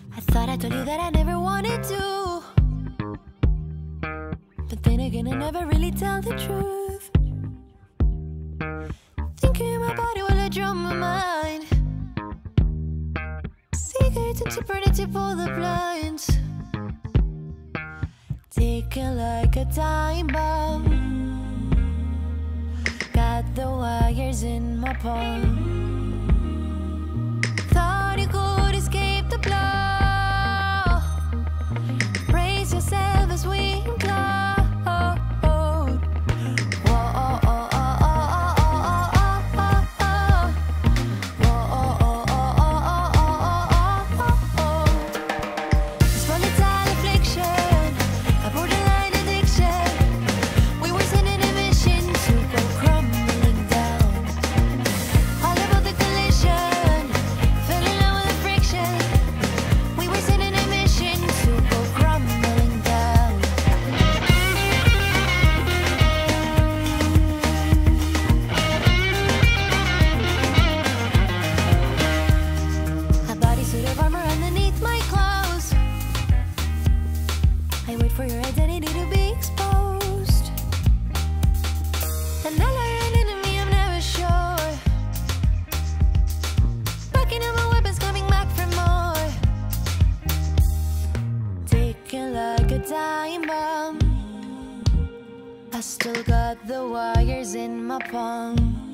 I thought I told you that I never wanted to, but then again I never really tell the truth. Thinking my body while I drum my mind. Secrets and super to pull the blinds. Ticking like a time bomb. Got the wires in my palm. Thought you could escape the blow. Brace yourself as we implode. For your identity to be exposed. And all I ran into me, I'm never sure. Backing up my weapons, coming back for more. Ticking like a time bomb. I still got the wires in my palm.